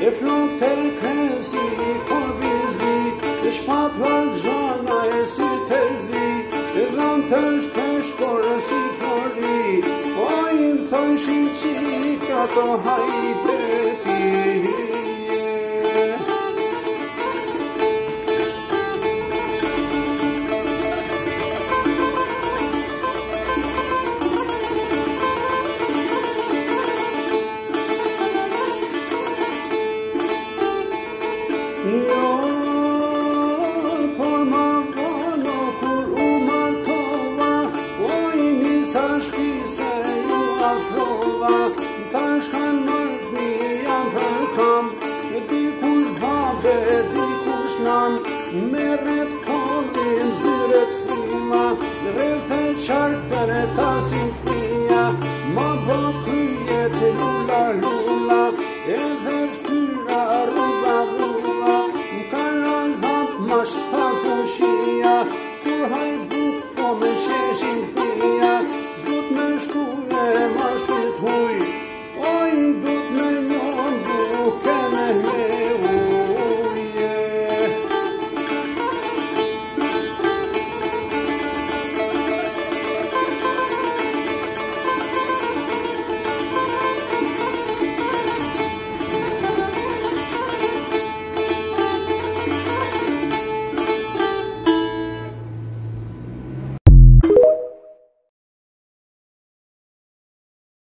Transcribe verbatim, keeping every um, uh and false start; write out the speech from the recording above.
e flok të krezi, korbizi, e shpatlat zhana e si të zi, e dhën të shpeshkore si flori, po im thon shqit ato hajbeti. Jo, por ma vono kur u martova, oj nisa shpise ju afrova, tash kan mërk një jam për kam, dikush babe, dikush nan, merret